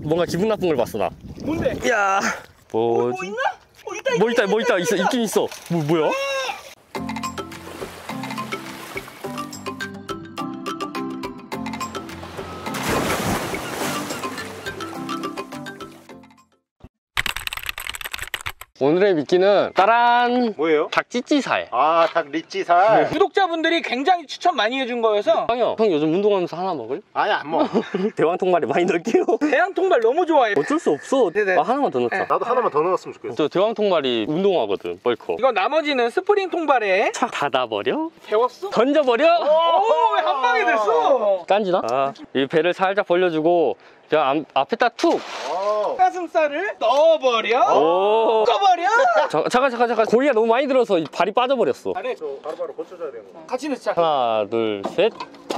뭔가 기분 나쁜 걸 봤어 나. 뭔데? 야, 뭐 있나? 뭐 있다. 있긴 있어. 뭐야? 오늘의 미끼는 따란! 뭐예요? 닭찌찌살. 아, 닭 리찌살. 구독자분들이 굉장히 추천 많이 해준 거여서. 형 요즘 운동하면서 하나 먹을? 아니, 안 먹어. 대왕통발에 많이 넣을게요. 대왕통발 너무 좋아해. 어쩔 수 없어. 네네. 아, 하나만 더 넣자. 나도 하나만 더 넣었으면 좋겠어. 저 대왕통발이 운동하거든, 벌컥. 이거 나머지는 스프링 통발에 착 닫아버려? 데웠어? 던져버려? 오, 왜 한 방에 됐어? 깐지나? 아, 이 배를 살짝 벌려주고 제가 앞에다 툭! 가슴살을 넣어버려. 오. 꺼버려. 잠깐. 고리가 너무 많이 들어서 발이 빠져버렸어. 아래 저 바로바로 고쳐줘야 되는 거. 같이 넣자. 하나, 둘, 셋.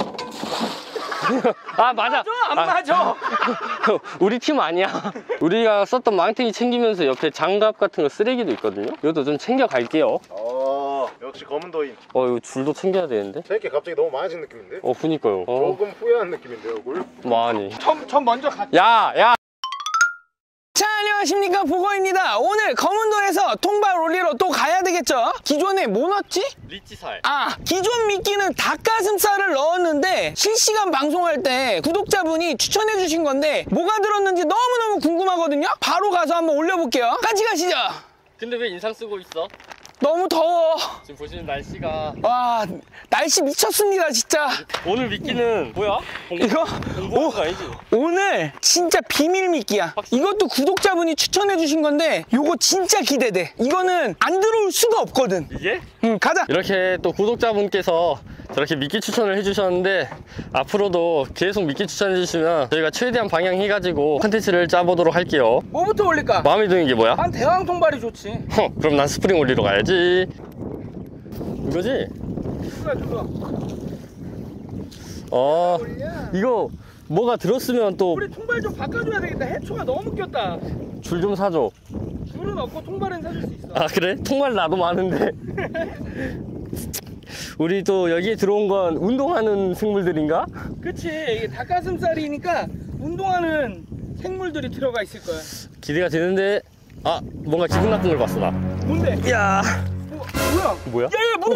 아, 맞아. 안 맞아. 우리 팀 아니야. 우리가 썼던 망탱이 챙기면서 옆에 장갑 같은 거 쓰레기도 있거든요. 이것도 좀 챙겨 갈게요. 역시 검은도인. 이거 줄도 챙겨야 되는데. 새끼 갑자기 너무 많아진 느낌인데? 그니까요. 조금 후회한 느낌인데 얼굴? 많이. 전 먼저 갈게. 야! 자, 안녕하십니까, 보거입니다. 오늘 검은도에서 통발 올리러 또 가야 되겠죠? 기존에 뭐 넣었지? 리찌살. 기존 미끼는 닭가슴살을 넣었는데 실시간 방송할 때 구독자분이 추천해 주신 건데 뭐가 들었는지 너무너무 궁금하거든요? 바로 가서 한번 올려볼게요. 같이 가시죠. 근데 왜 인상 쓰고 있어? 너무 더워. 지금 보시는 날씨가. 와, 날씨 미쳤습니다, 진짜. 오늘 미끼는 뭐야? 이거 공부가 아니지? 오늘 진짜 비밀 미끼야. 이것도 구독자분이 추천해 주신 건데 요거 진짜 기대돼. 이거는 안 들어올 수가 없거든. 이게? 가자. 이렇게 또 구독자분께서 저렇게 미끼 추천을 해주셨는데 앞으로도 계속 미끼 추천해 주시면 저희가 최대한 방향해가지고 컨텐츠를 짜보도록 할게요. 뭐부터 올릴까? 마음에 드는 게 뭐야? 난 대왕 통발이 좋지. 그럼 난 스프링 올리러 가야지. 이거지? 이거 뭐가 들었으면 또 우리 통발 좀 바꿔줘야 되겠다. 해초가 너무 꼈다. 줄 좀 사줘. 줄은 없고 통발은 사줄 수 있어. 아, 그래? 통발 나도 많은데. 우리 또 여기에 들어온 건 운동하는 생물들인가? 그치, 이게 닭가슴살이니까 운동하는 생물들이 들어가 있을 거야. 기대가 되는데. 뭔가 기분 나쁜 걸 봤어 나. 뭔데? 야, 뭐야? 뭐야? 야, 문어!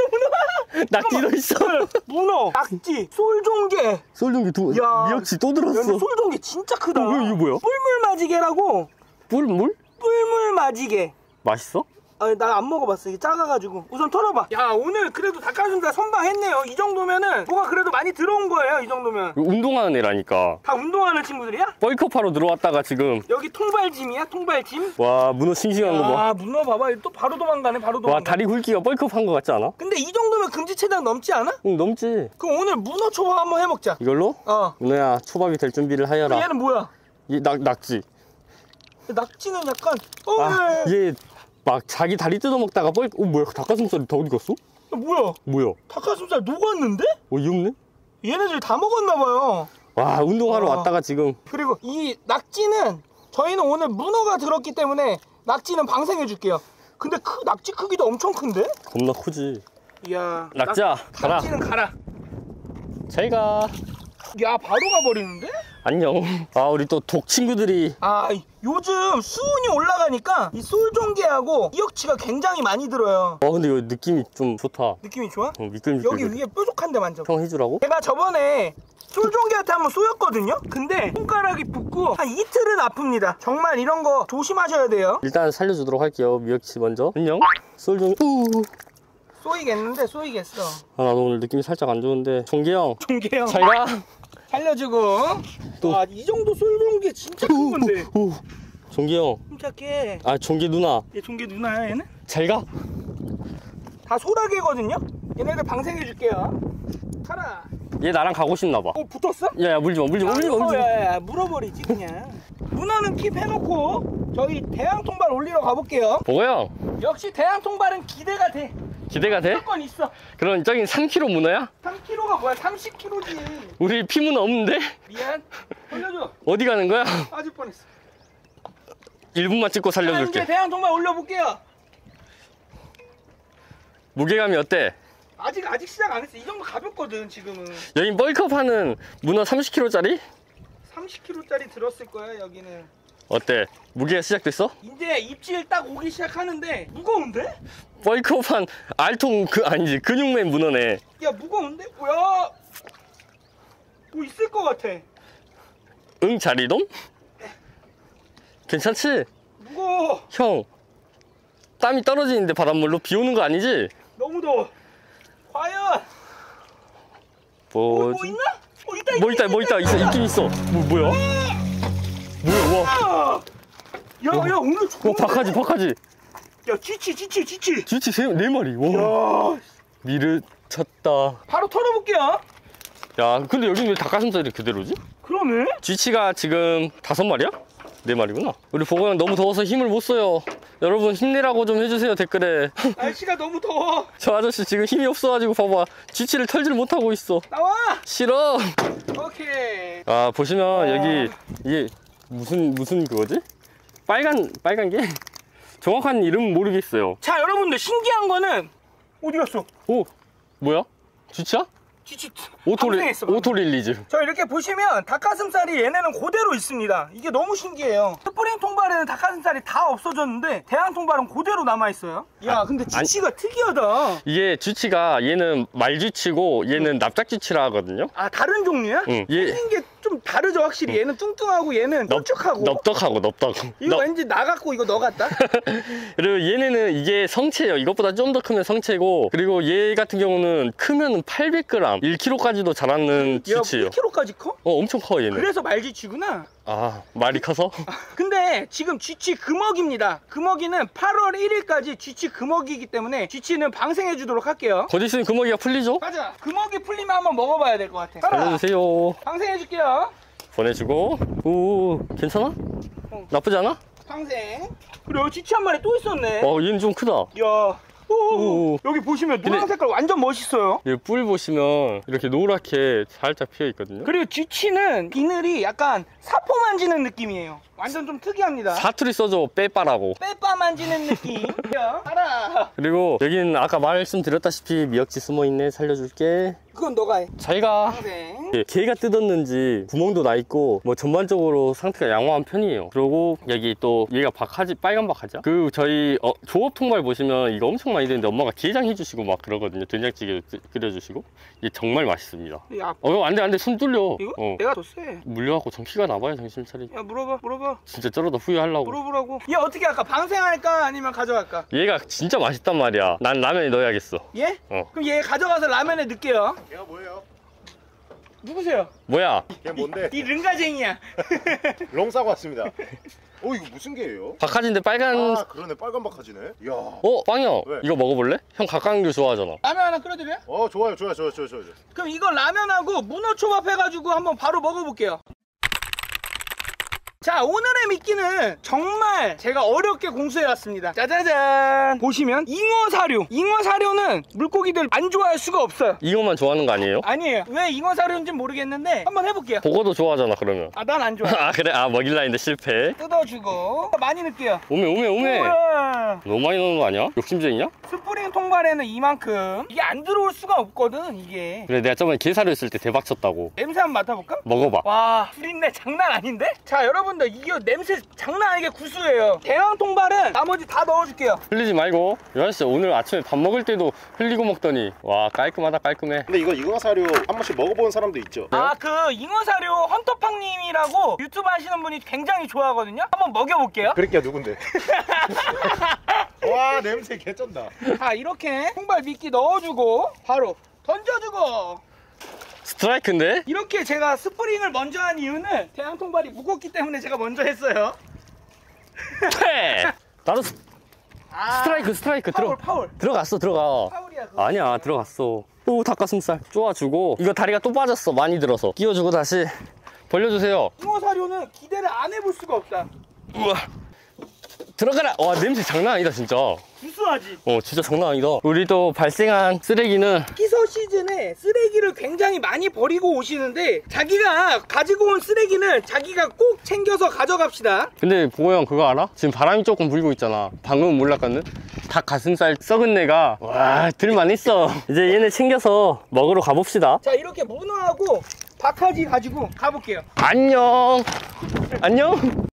낙지 들어있어. 문어, 낙지, 솔종개. 솔종기 미역치 또 들었어. 솔종개 진짜 크다. 이거 뭐야? 뿔물마지개라고. 뿔물? 뿔물마지개. 맛있어? 나 안 먹어봤어. 이게 작아가지고. 우선 털어봐. 야, 오늘 그래도 닭가슴살 선방했네요. 이 정도면은 뭐가 그래도 많이 들어온 거예요. 이 정도면. 운동하는 애라니까. 다 운동하는 친구들이야? 벌크파로 들어왔다가 지금. 여기 통발짐이야? 통발짐? 와, 문어 싱싱한 거 봐. 문어 봐봐. 또 바로 도망가네. 바로 도망가. 와, 다리 굵기가 벌크파한 거 같지 않아? 근데 이 정도면 금지체당 넘지 않아? 응, 넘지. 그럼 오늘 문어 초밥 한번 해먹자. 이걸로? 문어야, 초밥이 될 준비를 하여라. 얘는 뭐야? 얘 낙지. 낙지는 약간 얘 막 자기 다리 뜯어먹다가 뭐야, 닭가슴살이 다 어디 갔어? 뭐야? 닭가슴살 녹았는데? 이 없네? 얘네들 다 먹었나봐요. 와, 운동하러 왔다가 지금. 그리고 이 낙지는 저희는 오늘 문어가 들었기 때문에 낙지는 방생해줄게요. 근데 낙지 크기도 엄청 큰데? 겁나 크지. 이야, 낙지야, 가라. 낙지는 가라. 잘 가. 야, 바로 가버리는데? 안녕. 우리 또 독 친구들이. 요즘 수온이 올라가니까 이 솔종개하고 미역치가 굉장히 많이 들어요. 근데 이거 느낌이 좀 좋다. 느낌이 좋아? 미끌미끌. 여기 위에 뾰족한 데 만져. 형 해주라고? 제가 저번에 솔종개한테 한번 쏘였거든요? 근데 손가락이 붓고 한 이틀은 아픕니다. 정말 이런 거 조심하셔야 돼요. 일단 살려주도록 할게요. 미역치 먼저. 안녕. 솔종. 쏘이겠는데 쏘이겠어. 나도 오늘 느낌이 살짝 안 좋은데. 종개 형. 잘 가. 살려주고. 이 정도 솔종개 진짜 큰 건데. 종개 형. 훔착해. 종개 누나. 얘 종개 누나야, 얘는? 잘 가. 다 소라개거든요? 얘네들 방생해줄게요. 가라. 얘 나랑 가고 싶나 봐. 붙었어? 야, 물지 마. 야, 물어버리지 그냥. 문어는 킵 해놓고 저희 대왕통발 올리러 가볼게요. 보고 형. 역시 대왕통발은 기대가 돼. 기대가 돼? 무조건 있어. 그럼 저긴 3kg 문어야? 3kg가 뭐야? 30kg지. 우리 피문어 없는데? 미안. 살려줘. 어디 가는 거야? 빠질 뻔했어. 1분만 찍고 살려줄게. 이제 대왕통발 올려볼게요. 무게감이 어때? 아직 시작 안 했어. 이 정도 가볍거든 지금은. 여긴 벌크업 하는 문어 30kg짜리? 30kg짜리 들었을 거야 여기는. 어때? 무게가 시작됐어? 이제 입질 딱 오기 시작하는데 무거운데? 벌크업한 알통 아니지 근육맨 문어네. 야 무거운데? 뭐야? 뭐 있을 것 같아. 응 자리돔? 괜찮지? 무거워. 형 땀이 떨어지는데 바닷물로 비 오는 거 아니지? 너무 더워. 과연 뭐지? 뭐 있나? 있다. 뭐 있다 있어 있긴 있어. 뭐야? 뭐야 와. 야 오늘 좋은데? 박하지. 야 쥐치. 쥐치 네 마리. 와. 야 미르 쳤다. 바로 털어볼게요. 야 근데 여긴 왜 닭가슴살이 그대로지? 그러네. 쥐치가 지금 5마리야? 4마리구나. 우리 보고 형 너무 더워서 힘을 못 써요. 여러분 힘내라고 좀 해주세요 댓글에. 날씨가 너무 더워. 저 아저씨 지금 힘이 없어가지고 봐봐 쥐치를 털질 못하고 있어. 나와. 싫어. 오케이. 아 보시면 여기 이게 무슨 그거지? 빨간 게 정확한 이름은 모르겠어요. 자 여러분들 신기한 거는 어디 갔어? 오 뭐야? 쥐치야? 쥐치 방생했어. 오토릴리즈. 저 이렇게 보시면 닭가슴살이 얘네는 그대로 있습니다. 이게 너무 신기해요. 스프링 통발에는 닭가슴살이 다 없어졌는데 대왕 통발은 그대로 남아있어요. 야 근데 쥐치가 특이하다. 이게 쥐치가 얘는 말쥐치고 얘는 납작쥐치라 하거든요. 아 다른 종류야? 응. 얘 생긴 게 좀 다르죠 확실히. 얘는 뚱뚱하고 얘는 널쭉하고. 넙떡하고 이거 왠지 나 같고 이거 너 같다? 그리고 얘네는 이게 성체예요. 이것보다 좀 더 크면 성체고, 그리고 얘 같은 경우는 크면 800g 1kg까지도 자라는 야 쥐치예요. 1kg까지 커? 엄청 커 얘는. 그래서 말쥐치구나. 아 말이 커서? 근데 지금 쥐치 금어기입니다. 금어기는 8월 1일까지 쥐치 금어기이기 때문에 쥐치는 방생해 주도록 할게요. 곧 있으면 금어기가 풀리죠? 가자. 금어기 풀리면 한번 먹어봐야 될 것 같아. 가라. 알려주세요. 방생해 줄게요. 보내주고. 오 괜찮아? 나쁘지 않아? 방생. 그리고 쥐치 한 마리 또 있었네. 얘는 좀 크다. 야. 오. 여기 보시면 노란 색깔 완전 멋있어요. 이 뿔 보시면 이렇게 노랗게 살짝 피어 있거든요. 그리고 쥐치는 비늘이 약간 사포 만지는 느낌이에요. 완전 좀 특이합니다. 사투리 써줘 빼빠라고. 빼빠 만지는 느낌. 야, 알아. 그리고 여기는 아까 말씀드렸다시피 미역지 숨어있네. 살려줄게. 그건 너가 해. 잘가. 방생. 개가 뜯었는지 구멍도 나 있고 뭐 전반적으로 상태가 양호한 편이에요. 그리고 여기 또 얘가 박하지, 빨간 박하자. 그 저희 조업 통발 보시면 이거 엄청 많이 되는데 엄마가 게장 해주시고 막 그러거든요. 된장찌개 끓여주시고. 이게 정말 맛있습니다. 야, 안돼 손 뚫려. 이거? 내가 더 세. 물려갖고 정피가 나봐요. 정신 차리. 야, 물어봐. 진짜 저러다 후회하려고. 물어보라고. 얘 어떻게 할까? 방생할까? 아니면 가져갈까? 얘가 진짜 맛있단 말이야. 난 라면에 넣어야겠어. 얘? 어. 그럼 얘 가져가서 라면에 넣을게요. 걔가 뭐예요? 누구세요? 뭐야? 걔 뭔데? 이 른가쟁이야. 롱 싸고 왔습니다. 이거 무슨 개예요? 박하진데 빨간. 아 그러네, 빨간 박하지네. 이야. 빵형 왜? 이거 먹어볼래? 형 각각류 좋아하잖아. 라면 하나 끓여드려? 좋아요. 그럼 이거 라면하고 문어초밥 해가지고 한번 바로 먹어볼게요. 자, 오늘의 미끼는 정말 제가 어렵게 공수해왔습니다. 짜자잔. 보시면 잉어사료. 잉어사료는 물고기들 안 좋아할 수가 없어요. 잉어만 좋아하는 거 아니에요? 아니에요. 왜 잉어사료인지 모르겠는데 한번 해볼게요. 보고도 좋아하잖아 그러면. 아, 난 안 좋아. 아 그래? 먹일라 했는데 실패. 뜯어주고 많이 넣을게요. 오메. 우와. 너무 많이 넣는 거 아니야? 욕심쟁이냐? 스프링 통발에는 이만큼. 이게 안 들어올 수가 없거든 이게. 그래 내가 저번에 게사료 했을 때 대박 쳤다고. 냄새 한번 맡아볼까? 먹어봐. 와, 비린내 장난 아닌데? 자, 여러분들 이게 냄새 장난 아니게 구수해요. 대왕 통발은 나머지 다 넣어줄게요. 흘리지 말고. 여한 씨 오늘 아침에 밥 먹을 때도 흘리고 먹더니 와 깔끔하다 깔끔해. 근데 이거 잉어사료 한 번씩 먹어본 사람도 있죠? 아, 그 잉어사료 헌터팡님이라고 유튜브 하시는 분이 굉장히 좋아하거든요. 한번 먹여볼게요. 그랬기야 누군데? 와 냄새 개쩐다. 자, 이렇게 통발 미끼 넣어주고 바로 던져주고. 스트라이크인데? 이렇게 제가 스프링을 먼저 한 이유는 대왕 통발이 무겁기 때문에 제가 먼저 했어요. 퇴! 나도 스트라이크 파울. 들어갔어. 파울이야, 그거. 아니야 들어갔어. 오 닭가슴살 쪼아주고. 이거 다리가 또 빠졌어. 많이 들어서 끼워주고 다시 벌려주세요. 잉어사료는 기대를 안 해볼 수가 없다. 우와 들어가라. 와 냄새 장난 아니다 진짜. 구수하지? 진짜 장난 아니다. 우리 또 발생한 쓰레기는 피서 시즌에 쓰레기를 굉장히 많이 버리고 오시는데 자기가 가지고 온 쓰레기는 자기가 꼭 챙겨서 가져갑시다. 근데 보고 형 그거 알아? 지금 바람이 조금 불고 있잖아. 방금은 몰랐거든. 닭 가슴살 썩은 내가 와 들만 있어. 이제 얘네 챙겨서 먹으러 가봅시다. 자, 이렇게 문어하고 박하지 가지고 가볼게요. 안녕. 안녕.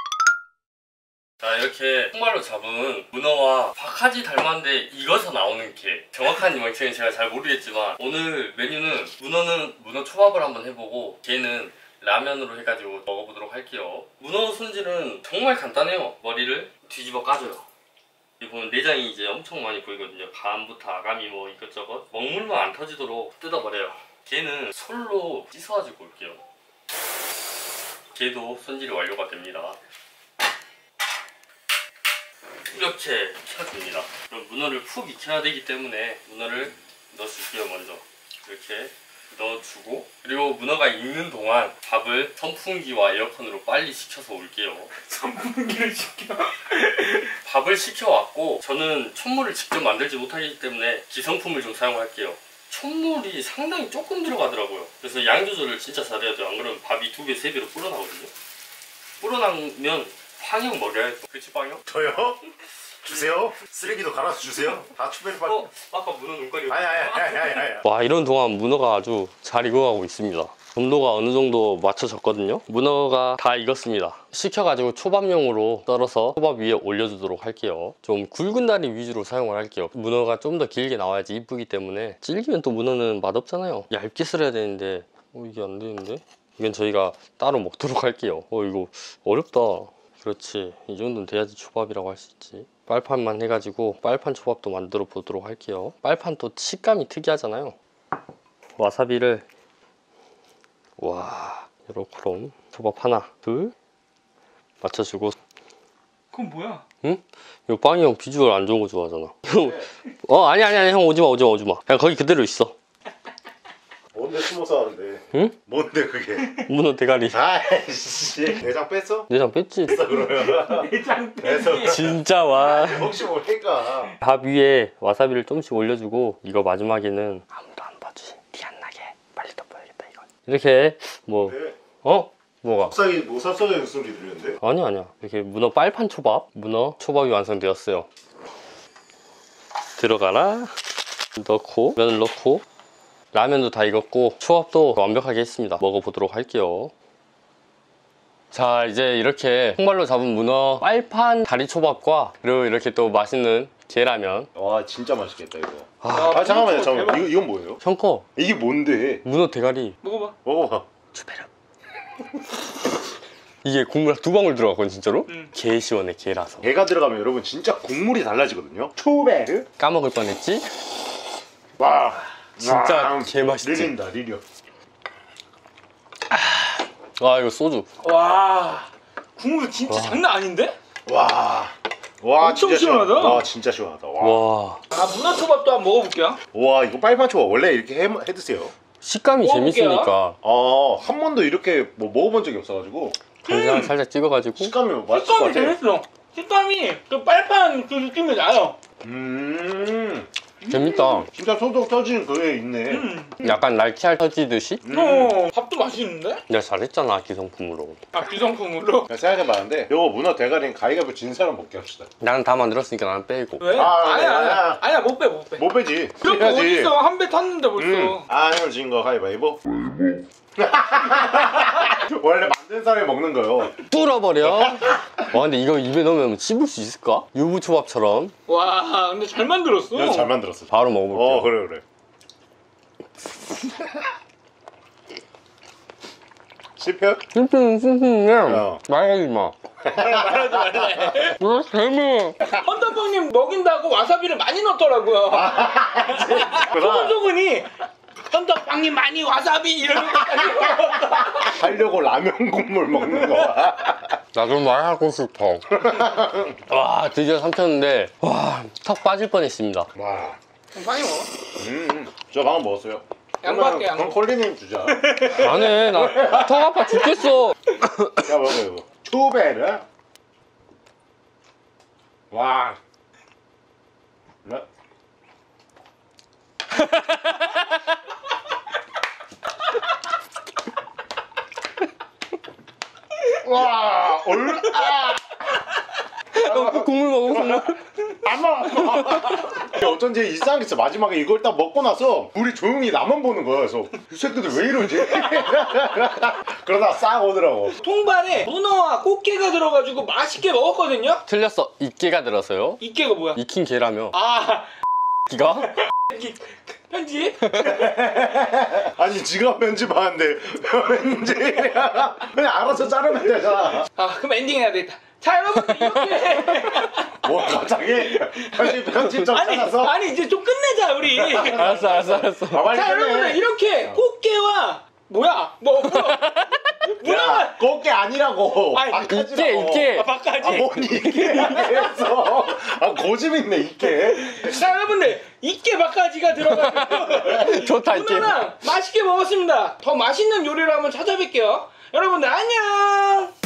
자, 이렇게 통발로 잡은 문어와 박하지 닮았는데 익어서 나오는 게 정확한 이만큼은 제가 잘 모르겠지만 오늘 메뉴는 문어는 문어 초밥을 한번 해보고 걔는 라면으로 해가지고 먹어보도록 할게요. 문어 손질은 정말 간단해요. 머리를 뒤집어 까줘요. 여기 보면 내장이 이제 엄청 많이 보이거든요. 간부터 아가미 뭐 이것저것 먹물만 안 터지도록 뜯어버려요. 걔는 솔로 씻어가지고 올게요. 걔도 손질이 완료가 됩니다. 이렇게 켜줍니다. 그럼 문어를 푹 익혀야 되기 때문에 문어를 넣어줄게요. 먼저 이렇게 넣어주고, 그리고 문어가 익는 동안 밥을 선풍기와 에어컨으로 빨리 식혀서 올게요. 선풍기를 시켜. 밥을 식혀왔고 저는 촛물을 직접 만들지 못하기 때문에 기성품을 좀 사용할게요. 촛물이 상당히 조금 들어가더라고요. 그래서 양 조절을 진짜 잘해야 돼요. 안 그러면 밥이 2배, 3배로 불어나거든요. 불어나면 황형 먹여야 돼. 그치 황형? 저요? 주세요. 쓰레기도 갈아서 주세요. 다 추배를 받. 아까 문어 눈깔이. 아야야야야야. 와, 이런 동안 문어가 아주 잘 익어가고 있습니다. 온도가 어느 정도 맞춰졌거든요. 문어가 다 익었습니다. 식혀가지고 초밥용으로 썰어서 초밥 위에 올려주도록 할게요. 좀 굵은 다리 위주로 사용을 할게요. 문어가 좀 더 길게 나와야지 이쁘기 때문에 질기면 또 문어는 맛없잖아요. 얇게 썰어야 되는데 이게 안 되는데? 이건 저희가 따로 먹도록 할게요. 이거 어렵다. 그렇지, 이 정도는 돼야지 초밥이라고 할 수 있지. 빨판만 해가지고 빨판 초밥도 만들어 보도록 할게요. 빨판 또 식감이 특이하잖아요. 와사비를 요렇게 초밥 하나 둘 맞춰주고. 그건 뭐야? 응? 이거 빵이 형 비주얼 안 좋은 거 좋아하잖아. 아니 형 오지마. 그냥 거기 그대로 있어. 뭔데 숨어서 하는데? 응? 뭔데 그게? 문어 대가리. 아이씨. 내장 뺐어? 내장 뺐지. 그러면. 내장 그래서 진짜 와. 혹시 모르니까. 밥 위에 와사비를 조금씩 올려주고, 이거 마지막에는 아무도 안 봐주지, 티 안 나게 빨리 덮어야겠다 이거. 이렇게 뭐 네. 뭐가? 갑자기 뭐 쌉싸는 소리 들리는데? 아니야. 이렇게 문어 빨판 초밥, 문어 초밥이 완성되었어요. 들어가라. 넣고 면을 넣고, 라면도 다 익었고 초밥도 완벽하게 했습니다. 먹어보도록 할게요. 자, 이제 이렇게 통발로 잡은 문어 빨판 다리 초밥과, 그리고 이렇게 또 맛있는 게라면. 와 진짜 맛있겠다 이거. 아, 잠깐만요. 대박. 이건 뭐예요? 형 거 이게 뭔데? 문어 대가리. 먹어봐. 먹어봐. 추베르. 이게 국물 2방울 들어갔거든 진짜로? 응. 개 시원해, 개라서. 게가 들어가면 여러분 진짜 국물이 달라지거든요. 초베르? 까먹을 뻔했지? 와 진짜 개 맛있지? 릴린다 릴려. 이거 소주. 와, 국물 진짜 장난 아닌데? 와 엄청 진짜 시원하다. 와 진짜 시원하다. 와, 문어 초밥도 한번 먹어볼게요. 와 이거 빨판 초밥 원래 이렇게 해 드세요. 식감이 먹어볼게요. 재밌으니까 한 번도 이렇게 뭐 먹어본 적이 없어가지고 간장 살짝 찍어가지고. 식감이 맛있을 것 식감이 같아. 재밌어. 식감이 그 빨판 그 느낌이 나요. 재밌다. 진짜 소독 터지는 그게 있네. 약간 날치알 터지듯이? 밥도 맛있는데? 내가 잘했잖아, 기성품으로. 기성품으로. 내가 생각해봤는데 요거 문어 대가리는 가위가위보 진 사람 먹게 합시다. 나는 다 만들었으니까 나는 빼고. 왜? 아니야. 아니야, 못 빼. 못 빼지. 그럼 어딨어? 한 배 탔는데 벌써. 형을 진거 가위바위보. 원래 만든 사람이 먹는 거요. 뚫어버려. 와, 근데 이거 입에 넣으면 씹을 수 있을까? 유부초밥처럼. 와, 근데 잘 만들었어. 이거 잘 만들었어. 바로 먹어볼게요. 그래. 씹혀? 씹히면 말하지 마. 말하지 말래. 재미. 헌터뽕님 먹인다고 와사비를 많이 넣더라고요. 소근소근이 헌터빵님 많이 와사비 이러면서 하려고 라면 국물 먹는 거야. 나도 말하고 싶어. 와, 드디어 삼켰는데 턱 빠질 뻔했습니다. 와. 많이 먹어. 저 방금 먹었어요. 양보할게, 그럼 양보. 콜리님 주자. 안해, 나 턱 아파 죽겠어. 야 먹어 이거. 초베르. 와. 네. 와, 국물 먹어, 국물. 어쩐지 이상했어. 마지막에 이걸 딱 먹고 나서 우리 조용히 나만 보는 거야. 그래서 이 새끼들 왜 이러지? 그러다 싹 오더라고. 통발에 문어와 꽃게가 들어가지고 맛있게 먹었거든요. 틀렸어. 이끼가 들었어요. 이게가 뭐야? 익힌 게라며. 아 기가? 편지? 아니 지가 편집하는데 편집 그냥 알아서 자르면 되잖아. 아 그럼 엔딩 해야 되겠다. 자 여러분들 이렇게 뭐 갑자기 편집점 찾아서 아니 이제 좀 끝내자 우리. 알았어. 아, 빨리 자 끝내. 여러분들 이렇게 꽃게와 뭐야 뭐 문어가 야, 꽃게 아니라고. 아니, 박하지라고. 이게. 바까지. 아, 뭔 이게 했어. 아, 고집 있네, 이게. 자 여러분들 이게 바까지가 들어가지고 좋다, 이게. 문어랑 맛있게 먹었습니다. 더 맛있는 요리를 한번 찾아뵐게요. 여러분들 안녕.